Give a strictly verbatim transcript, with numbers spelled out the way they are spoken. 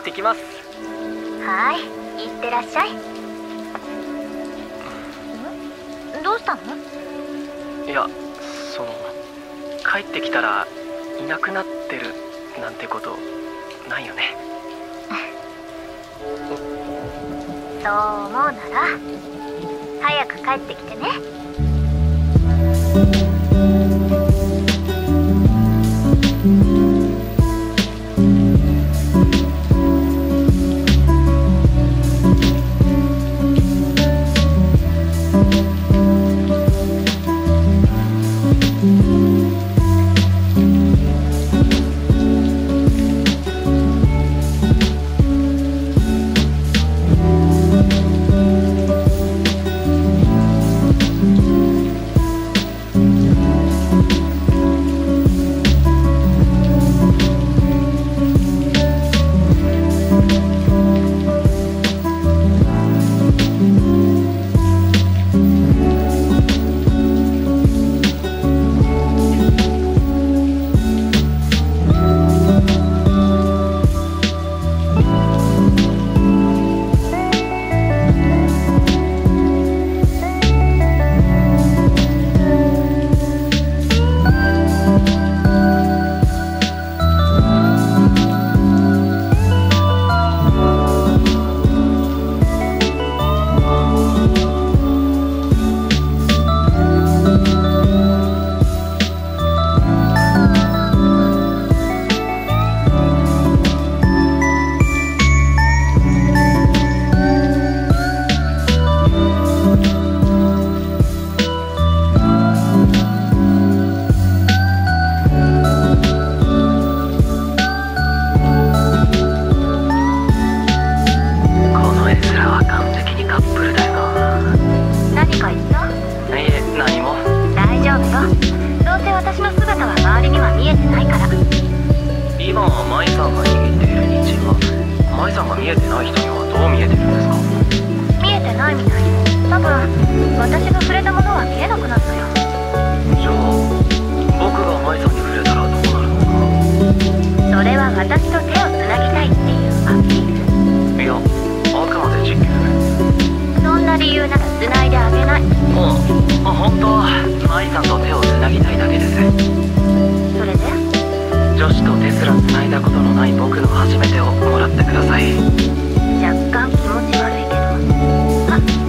ってきます。 はい、いってらっしゃい。ん？どうしたの？ いや、その帰ってきたらいなくなってるなんてことないよね。 そう思うなら早く帰ってきてね。僕の初めてをもらってください。 若干気持ち悪いけど。あ、